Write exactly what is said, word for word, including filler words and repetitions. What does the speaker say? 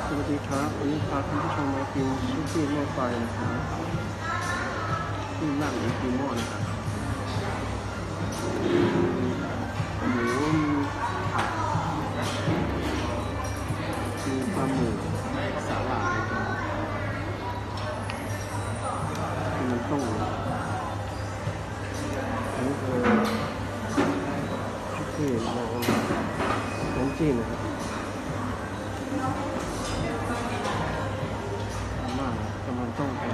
สวัสดีครับวันนี้พาท่านผู้ชมมากินซุกี้หม้อไฟนะครับที่นั่งอีกีโม่นะครับหมูมีผักมีปลาหมึกสาหร่ายมีมันต้มอันนี้คือซุกี้น้ำน้ำจิ้มนะครับมากกำลังต้องไป